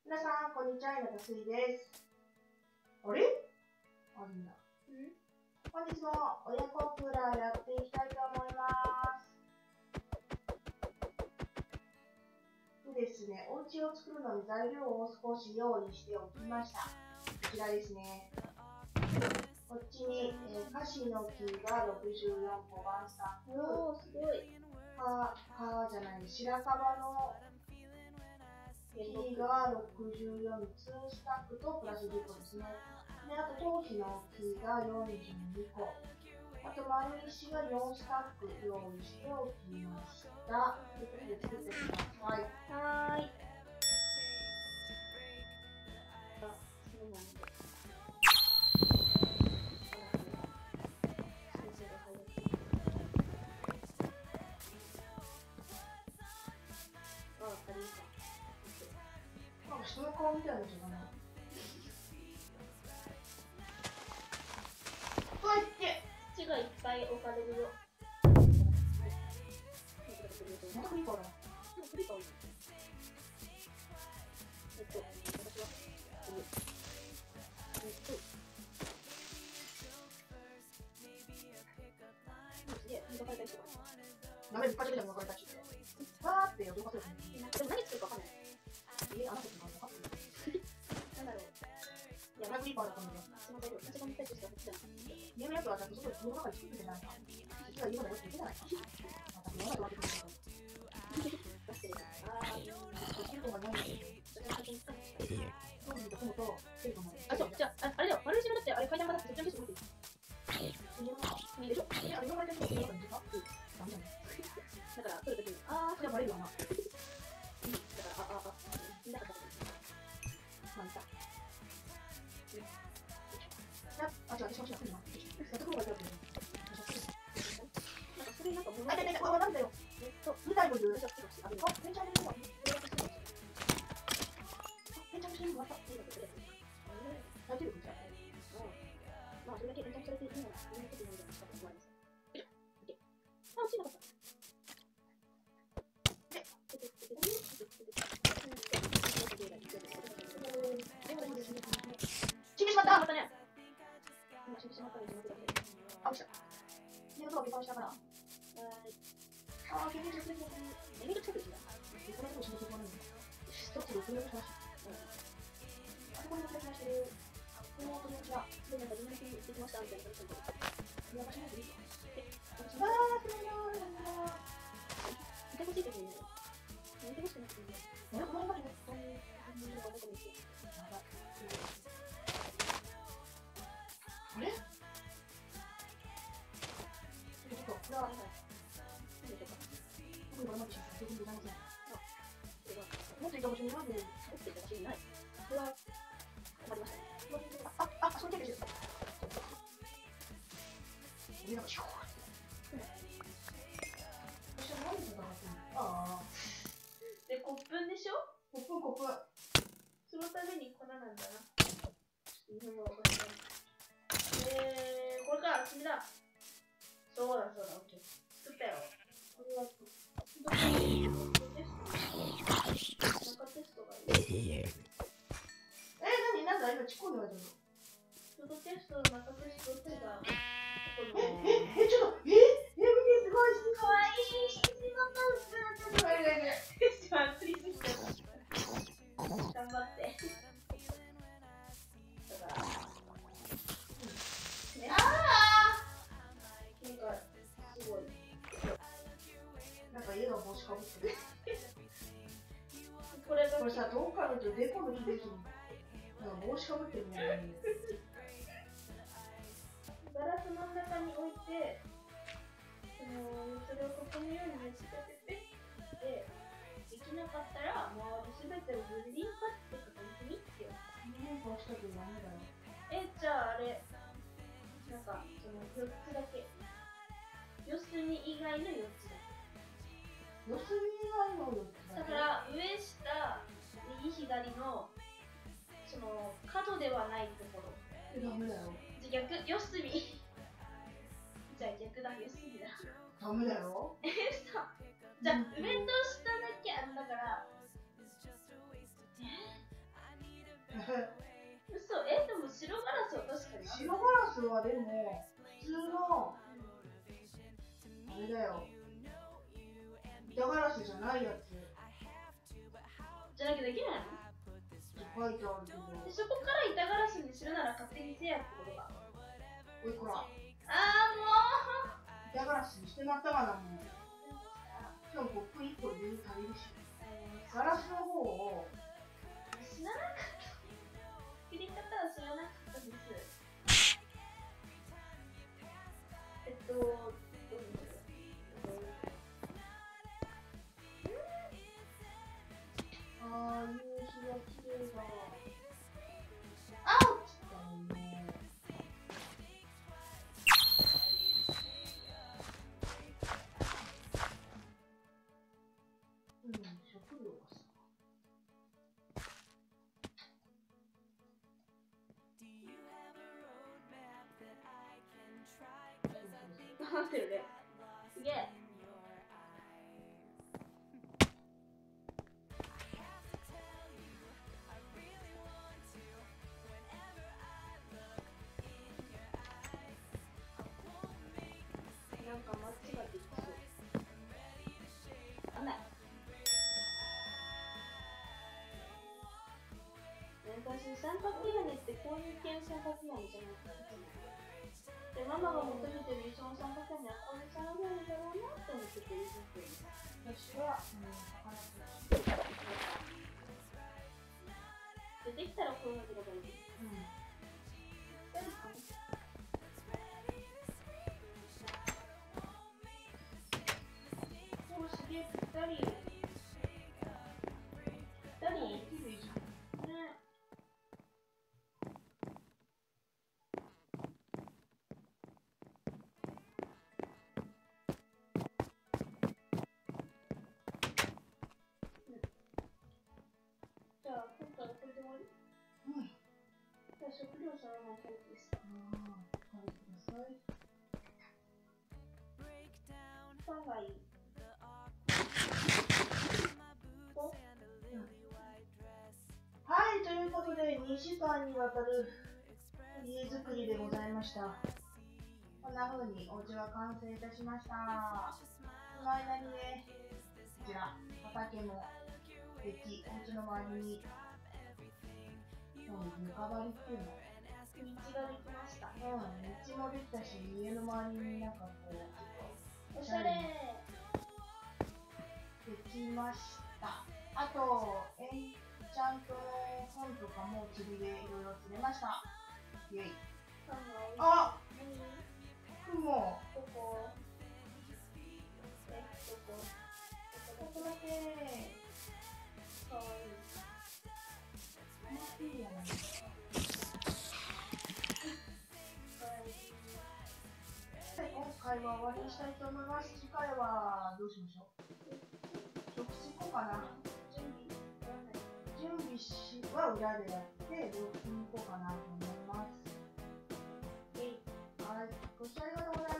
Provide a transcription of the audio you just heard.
皆さん、こんにちは、稲田水です。あれあるんだ。本日も親子クーラーやっていきたいと思います。ですね、お家を作るのに材料を少し用意しておきました。こちらですね。こっちに、カシの木が64個、ワンスタッフ。 おー、すごい。 白樺の木が64つ、スタッフとプラス10個ですね。で、あと頭皮の木が42個。あと丸石が4スタッフ用意しておきました。ということで作ってください。 はーい。あ、そうなんだ。 なんか人の顔みたいなのじゃない？こうやって土がいっぱい置かれるよ。 またクリッパーだ。 クリッパー多いね。私はすげえ、磨かれた人が画面一発でも分かれたし、わーって驚かせるね。 でも何作るか分かんない。 あなたとか分かってる？ なんだろう。 いや、クリッパーだったんだけど、 その材料、私が持ったやつしか持ってない。 家のやつはちゃんとそこで家の中に作ってるじゃないか。実は家まで落ちていけないか。また世の中分けてるけど。 出してる。あー、 シリコンがないんだけど。当時と友とシリコンまで。 あ、そう、じゃあ、あれだよ、丸石がだって、あれ階段がだって、そっちの景色見てる。いいでしょ？ あれ、今までの景色見てた？ダメだね。 だから、撮るときに、あー、 じゃあバレるわな。 だから、見なかった。 まあ、いいか。あ、違う、私もしなくていいな。やった方がいいよ。 なんか、それなんか、 あ、なんだよ。みたいの言う。あ、ペンチャーでも。ペンチャーしてるのまた。大丈夫じゃまあ、それだけ連絡されているのが、みんな的にいいんじゃないですかと思われます。あ、落ちなかった。 死んでしまった。 またね。今、死んでしまったので、 あ、落ちた。家のドア開したから。あ、結局するけど、 めちゃくちゃ苦しいんだ。 これでも死んでしまうのに。一つ6年もしました。あそこにも来ましてる。このこんにちは。 で、なんか、自分でできましたみたいな感じで。 見渡しないでいいか。 私あー、すごいなー。 見てほしいときにね、見てほしくなくてね、 この中にね、 そういう感じのことも言って。 あれ？ちょっと、これは、 何でしょうか。 これまでしかできないません。 それは、 もっといた場所になんで、 持っていた場所にない。それは、困りましたね。 その手でしょ。上がシュー。そして何でだろう。ああ。 で、コップンでしょ？ コップンコップン。 そのために粉なんだな。日本語わかんない。これか、君だ。そうだ、オッケー。作ったよ。 これは、 テストがいい。 なんだ今ちっこいのが出るの。 フードテスト、中テストってさ、 ちょっと、見て、すごい、かわいい。ちょっと、 テスト熱いすぎて。頑張って。だから、ね、なんか、すごい。 なんか家が帽子かぶってる。 これが、 これさ、どうか見るとデコの日ですもん。なんか帽子かぶってるね。 ガラスの中に置いて、それをここのようにねじ立てて、できなかったら、周りすべてをグリーンパッて固めてみってよ。 こうしたけどダメだよ。 じゃああれ、なんか、その4つだけ。四隅以外の4つだけ。 四隅以外の4つだから、上下、右左の、その、角ではないところ。 ダメだよ。 じゃあ逆、四隅。じゃあ逆だ、四隅だ。 ダメだよ。 じゃあ上と下だけあるんだから、 スはでも普通のあれだよ、板ガラスじゃないやつじゃなきゃできないの？ 書いてあるけど。 でそこから板ガラスにするなら勝手にせやってことか。 おいこら、 あーもう板ガラスにしてまったがなもん。しかもコップ1個で全然足りるし。ガラスの方を知らなかった。作り方は知らなかったです。 ああ、夕日が綺麗だ。あおっつったね。食料がさ。 待ってるね。すげえ。なんか間違ってきそう。あんない。昔三角屋根ってこういう系三角屋根じゃないかな。で、ママが求めてる理想の三角屋根はこういう三角屋根だろうなって思ってて、 私は、 できたらこういうのがいい。すげえぴったり。ぴったり。 綺麗じゃん。 ね。じゃあ、今回はこれで終わり？じゃあ、食料そのまま食べてです。 食べてください。 パンがいい。 はい、ということで2時間にわたる家づくりでございました。こんな風にお家は完成いたしました。その間にね、こちら畑もでき、お家の周りに床張りっていうの、 道ができました。 道もできたし、家の周りになんかこうおしゃれできました。あとエンチャントの本とかも釣りでいろいろ釣れました。イェイ。あ、雲。 どこ？ ここだけ。 かわいい。 いいやないですか。今回は終わりにしたいと思います。次回はどうしましょう。直接行こうかな。準備は裏でやって、どう行こうかなと思います。はい、ご視聴ありがとうございました。